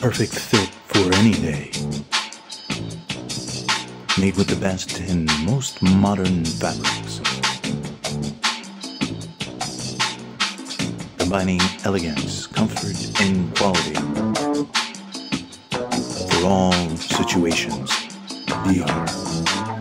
perfect fit for any day. Made with the best and most modern fabrics. Combining elegance, comfort, and quality. For all situations, we are